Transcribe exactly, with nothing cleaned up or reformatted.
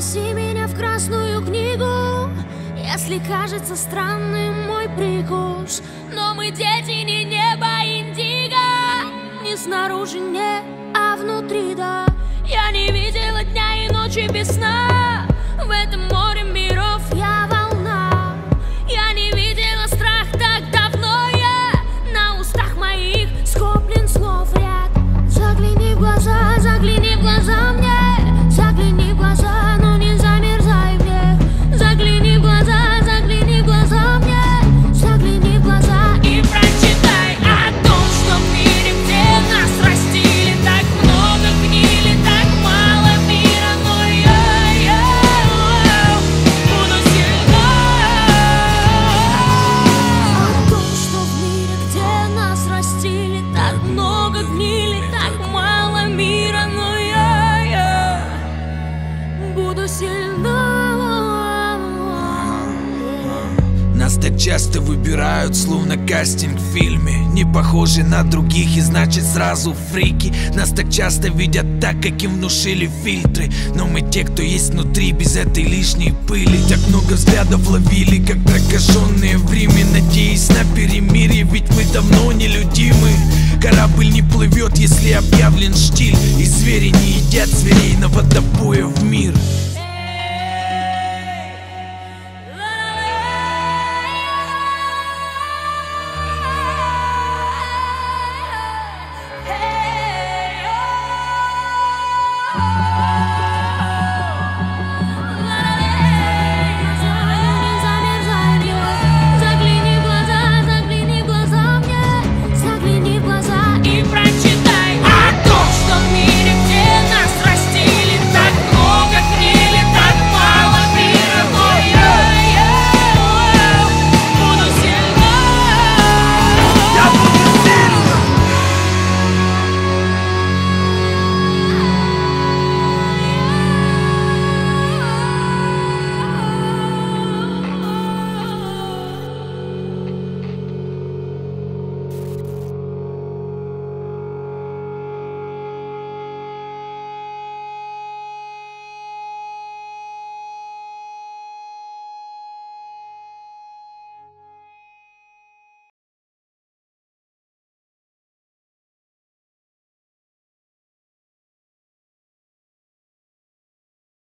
Занеси меня в красную книгу, если кажется странным мой прикус. Но мы дети не неба индиго, не снаружи не, а внутри, да. Я не видела дня и ночи без сна, в этом море миров я волна. Я не видела страх так давно, я на устах моих скоплен слов ряд. Загляни в глаза, загляни в глаза мне, загляни в глаза, но не замерзай в них. Загляни в глаза, загляни в глаза мне, загляни в глаза и прочитай о том, что в мире, где нас растили, так много гнили, так мало мира, но я, я буду сильна. О том, что в мире, где нас растили, так много гнили, так мало мира, но я, я буду сильна. Нас так часто выбирают, словно кастинг в фильме. Не похожи на других и значит сразу фрики. Нас так часто видят так, как им внушили фильтры. Но мы те, кто есть внутри, без этой лишней пыли. Так много взглядов ловили, как прокаженные в Риме, надеясь на перемирие, ведь мы давно нелюдимы. Корабль не плывет, если объявлен штиль, и звери не едят зверей на водопое в мир.